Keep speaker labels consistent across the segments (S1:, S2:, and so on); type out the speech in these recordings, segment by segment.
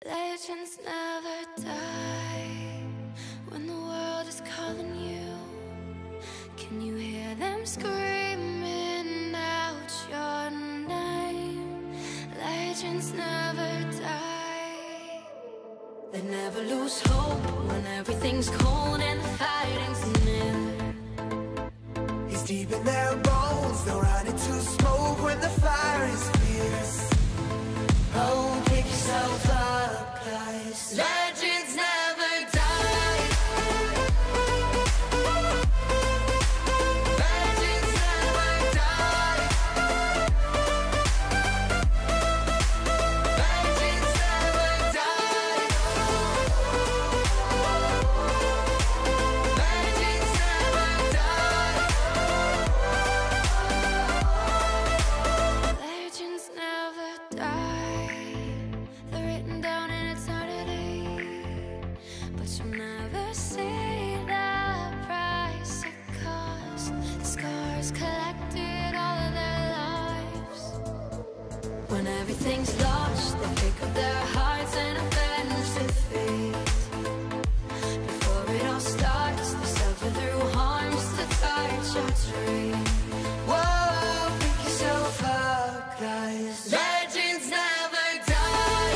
S1: Legends never die when the world is calling you. Can you hear them screaming out your name? Legends never die. They never lose hope when everything's cold and the fighting's near.
S2: He's deep in their bones, they'll run into smoke when the fire is fierce. Oh, pick yourself up, 'cause legends never die. Legends never die. Legends never die. Legends never die.
S1: Legends never die. They're written down in eternity, but you'll never see the price it cost. The scars collected all of their lives. When everything's lost, they pick up their hearts and avenge defeat. Before it all starts, they suffer through harms to touch your dream.
S2: Whoa, pick yourself up, 'cause legends never die.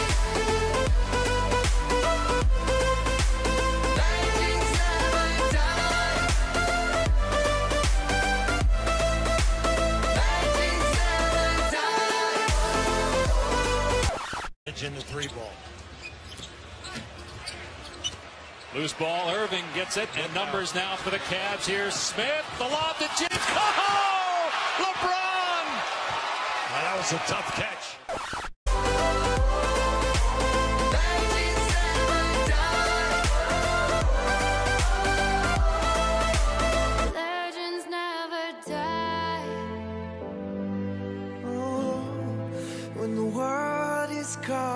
S2: Legends never die. Legends never die.
S3: In the 3-ball.
S4: Loose ball, Irving gets it, and numbers now for the Cavs. Here's Smith, the lob to James. Oh! LeBron!
S3: Now, that was a tough catch.
S2: Legends never die.
S1: Legends never die.
S2: Oh, when the world is calling.